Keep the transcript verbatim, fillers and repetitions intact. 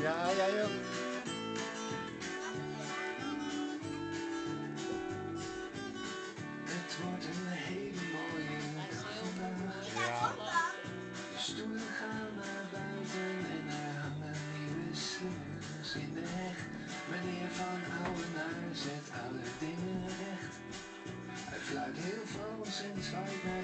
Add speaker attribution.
Speaker 1: Ja, jij ook.
Speaker 2: Het wordt een hele mooie dag vandaag.
Speaker 1: Ja.
Speaker 2: De stoelen gaan naar buiten en er hangen nieuwe slingers in de heg. Meneer Van Ouwenaar zet alle dingen recht. Hij fluit heel Frans en zwaait naar